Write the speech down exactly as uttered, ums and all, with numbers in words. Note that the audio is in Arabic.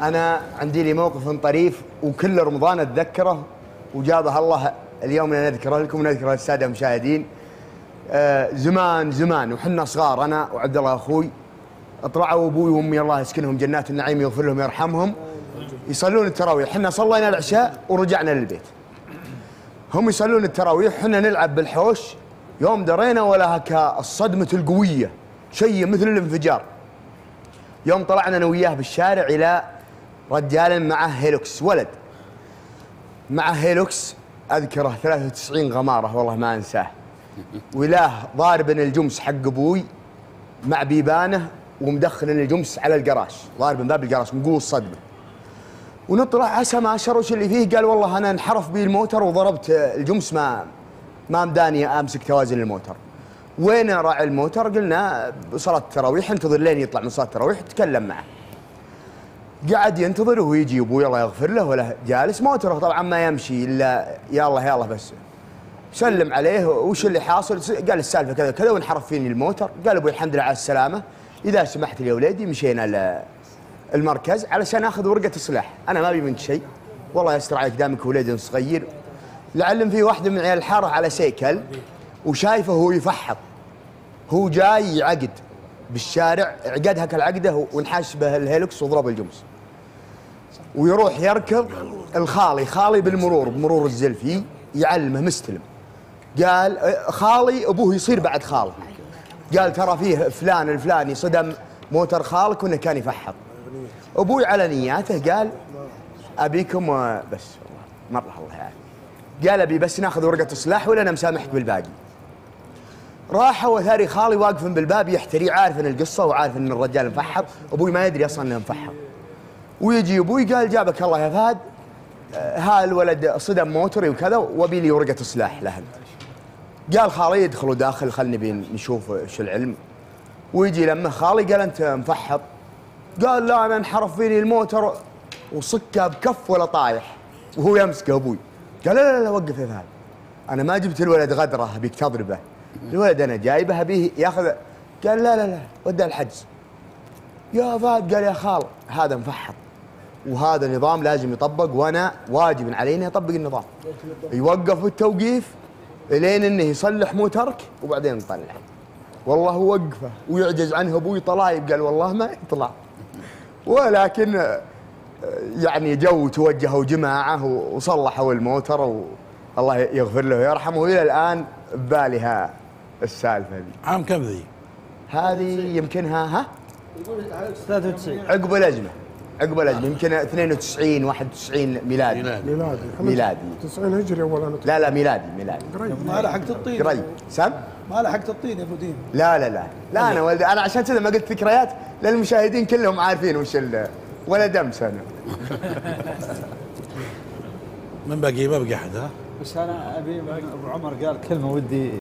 أنا عندي لي موقف طريف وكل رمضان أتذكره وجابه الله اليوم نذكره لكم ونذكره للسادة المشاهدين. آه زمان زمان وحنا صغار أنا وعبد الله أخوي طلعوا أبوي وأمي الله يسكنهم جنات النعيم يغفر لهم يرحمهم يصلون التراويح. حنا صلينا العشاء ورجعنا للبيت، هم يصلون التراويح حنا نلعب بالحوش. يوم درينا ولا هكا الصدمة القوية شيء مثل الانفجار. يوم طلعنا أنا وياه بالشارع إلى رجال معه هيلوكس، ولد معه هيلوكس أذكره ثلاثة وتسعين غمارة والله ما أنساه، وإله ضارب الجمس حق أبوي مع بيبانه ومدخل الجمس على القراش، ضارب من باب القراش من قوة الصدمة. ونطلع عسى ما أشر وش اللي فيه، قال والله أنا انحرف بي الموتر وضربت الجمس ما ما مداني أمسك توازن الموتر. وين راعي الموتر؟ قلنا بصلاة التراويح انتظر لين يطلع من صلاة التراويح تكلم معه. قعد ينتظر وهو يجي ابوي الله يغفر له ولا جالس موتره طبعا ما يمشي الا يا الله يا الله بس. سلم عليه وش اللي حاصل؟ قال السالفه كذا كذا وانحرف فيني الموتر. قال ابوي الحمد لله على السلامه، اذا سمحت لي يا ولدي مشينا المركز علشان اخذ ورقه اصلاح. انا ما ابي منك شيء والله يستر عليك دامك ولد صغير. لعلم في واحده من عيال الحاره على سيكل وشايفه هو يفحط، هو جاي يعقد بالشارع عقدها كالعقده وانحاش به الهيلوكس وضرب الجمس. ويروح يركض الخالي، خالي بالمرور بمرور الزلفي يعلمه مستلم. قال خالي ابوه يصير بعد خال، قال ترى فيه فلان الفلاني صدم موتر خالك وانه كان يفحط. ابوي على نياته قال ابيكم بس والله مره الله يعافيك، قال ابي بس ناخذ ورقه اصلاح ولا انا مسامحك بالباقي. راحوا وثاري خالي واقف بالباب يحتري، عارف ان القصه وعارف ان الرجال مفحط. ابوي ما يدري اصلا انه مفحط. ويجي ابوي قال جابك الله يا فهد، ها الولد صدم موتري وكذا وابي لي ورقه اصلاح له. قال خالي يدخلوا داخل خلني بين نشوف ايش العلم. ويجي لما خالي قال انت مفحط؟ قال لا انا انحرف فيني الموتر وصكه بكف ولا طايح وهو يمسكه ابوي. قال لا لا لا وقف يا فهد، انا ما جبت الولد غدره ابيك تضربه، الولد انا جايبه ابيه ياخذ. قال لا لا لا وداه الحجز. يا فهد قال يا خال هذا مفحط وهذا نظام لازم يطبق وانا واجب علينا اطبق النظام. يوقف بالتوقيف الين انه يصلح موترك وبعدين نطلع. والله وقفه ويعجز عنه ابوي طلايب، قال والله ما يطلع. ولكن يعني جو توجهوا جماعه وصلحوا الموتر والله يغفر له ويرحمه. والى الان ببالي السالفه ذي. عام كم ذي؟ هذه يمكنها ها؟ ثلاثة وتسعين عقب الازمه، عقب الازمه يمكن اثنين وتسعين واحد وتسعين ميلادي. ميلادي ميلادي تسعين هجري ولا لا لا ميلادي ميلادي. ما لحقت الطين قريب سم؟ ما لحقت الطين يا ابو دين. لا لا لا لا انا ولد انا عشان كذا ما قلت ذكريات للمشاهدين كلهم عارفين وش ولا دمس انا. من باقي ما بقي احد ها؟ بس انا ابي ابو عمر قال كلمه ودي